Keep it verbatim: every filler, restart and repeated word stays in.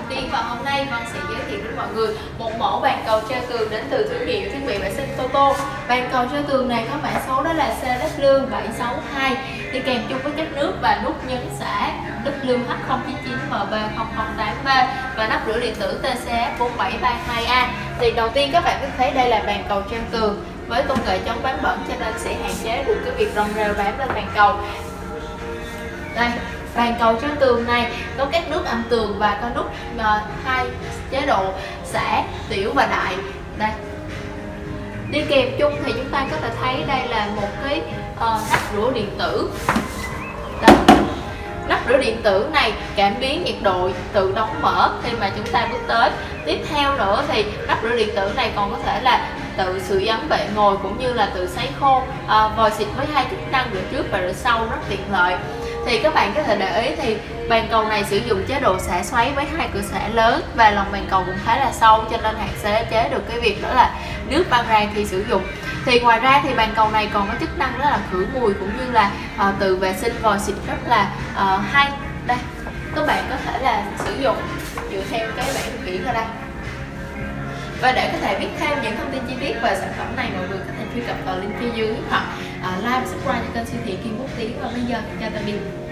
tiên và hôm nay Vân sẽ giới thiệu đến mọi người một mẫu bàn cầu treo tường đến từ thương hiệu thiết bị vệ sinh Toto. Bàn cầu treo tường này có mã số đó là C W Lương bảy sáu hai, đi kèm chung với chất nước và nút nhấn xả W Lương H không chín chín M B không không tám B và nắp rửa điện tử T C F bốn bảy ba hai A. Thì đầu tiên các bạn có thấy đây là bàn cầu treo tường với công nghệ chống bám bẩn, cho nên sẽ hạn chế được cái việc rong rêu bám lên bàn cầu. Đây, bàn cầu treo tường này có các nút âm tường và có nút uh, hai chế độ xả, tiểu và đại. Đây, đi kèm chung thì chúng ta có thể thấy đây là một cái uh, nắp rửa điện tử. Đây, nắp rửa điện tử này cảm biến nhiệt độ tự đóng mở khi mà chúng ta bước tới. Tiếp theo nữa thì nắp rửa điện tử này còn có thể là tự sưởi ấm bệ ngồi cũng như là tự sấy khô, à, vòi xịt với hai chức năng rửa trước và rửa sau rất tiện lợi. Thì các bạn có thể để ý thì bàn cầu này sử dụng chế độ xả xoáy với hai cửa xả lớn và lòng bàn cầu cũng khá là sâu, cho nên hạn chế chế được cái việc đó là nước văng ra khi sử dụng. Thì ngoài ra thì bàn cầu này còn có chức năng đó là khử mùi cũng như là à, tự vệ sinh vòi xịt rất là à, hay. Đây, các bạn có thể là sử dụng dựa theo cái bảng điều khiển ở đây. Và để có thể biết thêm những thông tin chi tiết về sản phẩm này, mọi người có thể truy cập vào link phía dưới hoặc uh, like, subscribe cho kênh siêu thị Kim Quốc Tiến. Và bây giờ chào tạm biệt.